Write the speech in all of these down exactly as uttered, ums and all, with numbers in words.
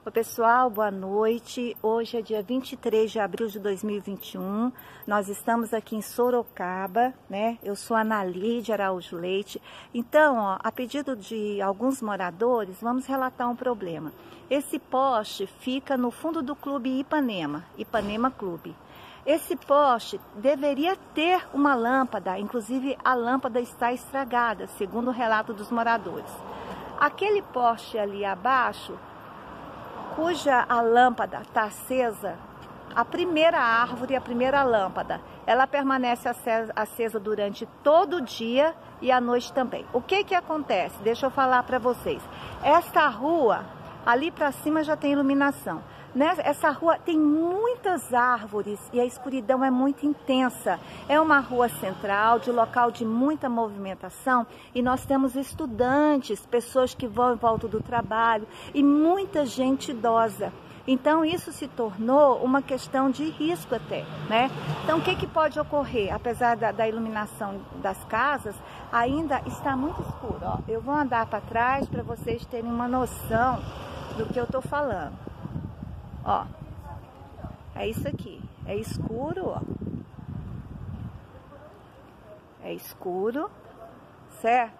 Oi pessoal, boa noite. Hoje é dia vinte e três de abril de dois mil e vinte e um. Nós estamos aqui em Sorocaba, né? Eu sou a Ana Lídia Araújo Leite. Então, ó, a pedido de alguns moradores, vamos relatar um problema. Esse poste fica no fundo do Clube Ipanema, Ipanema Clube. Esse poste deveria ter uma lâmpada, inclusive a lâmpada está estragada, segundo o relato dos moradores. Aquele poste ali abaixo, cuja a lâmpada está acesa, a primeira árvore, a primeira lâmpada, ela permanece acesa durante todo o dia e à noite também. O que que acontece? Deixa eu falar para vocês. Esta rua, ali para cima já tem iluminação. Essa rua tem muitas árvores e a escuridão é muito intensa. É uma rua central, de local de muita movimentação, e nós temos estudantes, pessoas que vão em volta do trabalho e muita gente idosa. Então isso se tornou uma questão de risco até, né? Então o que que pode ocorrer? Apesar da, da iluminação das casas, ainda está muito escuro. Ó, eu vou andar para trás para vocês terem uma noção do que eu estou falando. Ó, é isso aqui, é escuro, ó, é escuro, certo?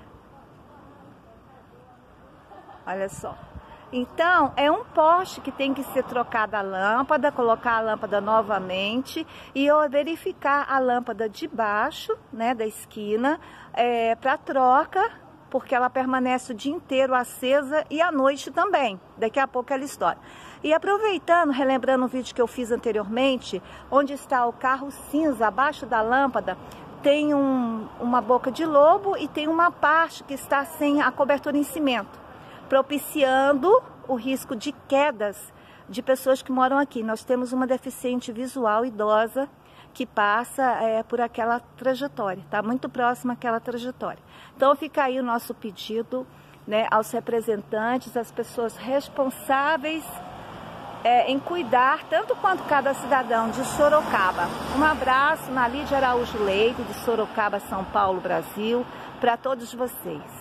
Olha só, então é um poste que tem que ser trocada a lâmpada, colocar a lâmpada novamente e eu verificar a lâmpada de baixo, né, da esquina, é, para troca, porque ela permanece o dia inteiro acesa e à noite também, daqui a pouco ela estoura. E aproveitando, relembrando o vídeo que eu fiz anteriormente, onde está o carro cinza, abaixo da lâmpada, tem um, uma boca de lobo e tem uma parte que está sem a cobertura em cimento, propiciando o risco de quedas de pessoas que moram aqui. Nós temos uma deficiente visual idosa que passa é, por aquela trajetória, está muito próxima àquela trajetória. Então fica aí o nosso pedido, né, aos representantes, às pessoas responsáveis É, em cuidar, tanto quanto cada cidadão de Sorocaba. Um abraço na Lídia Araújo Leite, de Sorocaba, São Paulo, Brasil, para todos vocês.